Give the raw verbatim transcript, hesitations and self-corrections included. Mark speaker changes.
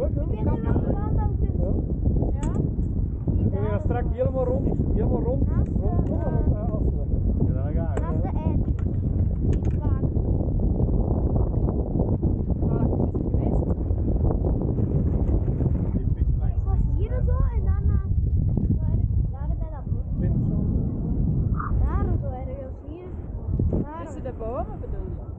Speaker 1: natuurlijk. Hè?
Speaker 2: Ik weet niet welke kant dat we kunnen. Ja.
Speaker 1: We gaan straks helemaal rond, helemaal rond,
Speaker 2: Naast de,
Speaker 1: rond, rond, rond,
Speaker 2: uh,
Speaker 1: uh, afsluiten. Ja, dan ga je.
Speaker 2: Naast de eind. Niet waar. Ik was hier zo en dan uh, zo ergens daar bij dat bos. Daar zo ergens hier. Daar.
Speaker 3: Tussen de bomen bedoel je?